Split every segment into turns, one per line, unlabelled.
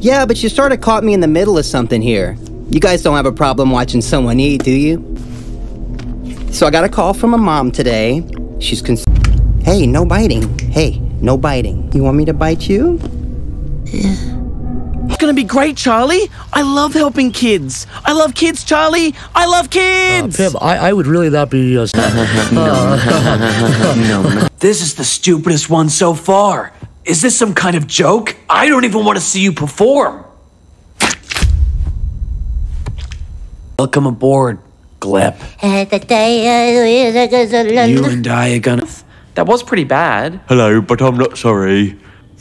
Yeah, but you sort of caught me in the middle of something here. You guys don't have a problem watching someone eat, do you? So I got a call from a mom today. She's Hey, no biting. Hey, no biting. You want me to bite you?
It's gonna be great, Charlie. I love helping kids. I love kids, Charlie. I love kids.
Pim, I would really not be.
No. This is the stupidest one so far. Is this some kind of joke? I don't even want to see you perform. Welcome aboard, Glep. You and I are gonna... That was pretty bad.
Hello, but I'm not sorry.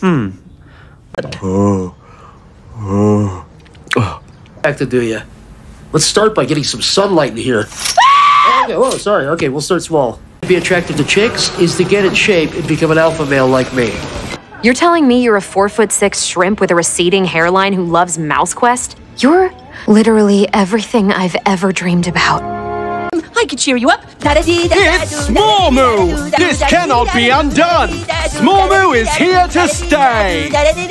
Back to do ya. Let's start by getting some sunlight in here. Okay, whoa, sorry. Okay, we'll start small. To be attracted to chicks is to get in shape and become an alpha male like me.
You're telling me you're a 4'6" shrimp with a receding hairline who loves MouseQuest? You're literally everything I've ever dreamed about.
I can cheer you up.
It's Smallmoo! This cannot be undone! Smallmoo is here to stay!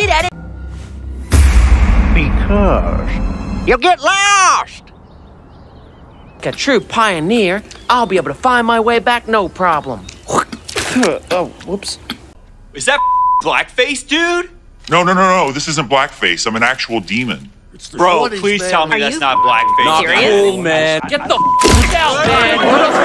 Because you'll get lost!
Like a true pioneer, I'll be able to find my way back no problem. Oh, whoops.
Is that blackface, dude?
No. This isn't blackface. I'm an actual demon.
Bro, please tell me that's not blackface.
Not cool, man. Get the f out, man!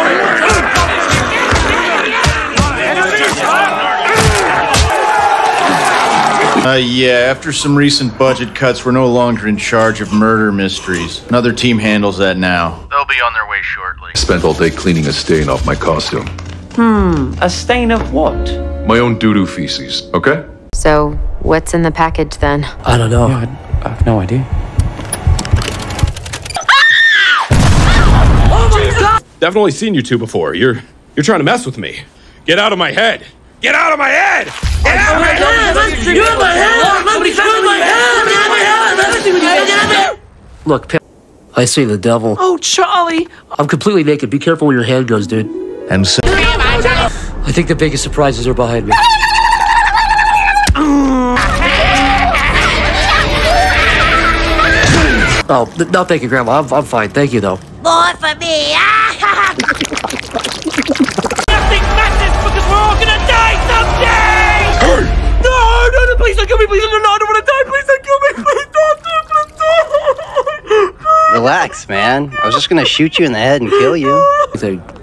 Yeah, after some recent budget cuts, we're no longer in charge of murder mysteries. Another team handles that now. They'll be on their way shortly.
Spent all day cleaning a stain off my costume.
A stain of what?
My own doo-doo feces, okay?
So, what's in the package then?
I don't know.
Yeah, I have no idea.
Definitely seen you two before. You're trying to mess with me. Get out of my head! Get out of my head! Get out of my head!
You're in my head! Look, Pim, I see the devil.
Oh, Charlie!
I'm completely naked. Be careful where your hand goes, dude.
And so
I think the biggest surprises are behind me. Oh, no, thank you, Grandma. I'm fine. Thank you, though.
More for me.
Nothing matters because we're all gonna die someday! No, please don't kill me, please. No, I don't wanna die. Please don't kill me, please don't.
Relax, man. I was just gonna shoot you in the head and kill you.